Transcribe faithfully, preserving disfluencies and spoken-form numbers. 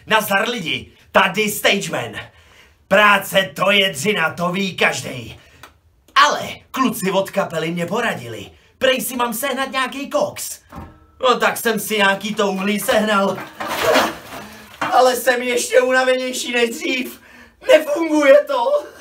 Nazdar lidi, tady Stageman. Práce to je dřina, to ví každej. Ale kluci od kapely mě poradili. Prej si mám sehnat nějaký koks. No tak jsem si nějaký to uhlí sehnal. Ale jsem ještě unavenější než dřív. Nefunguje to.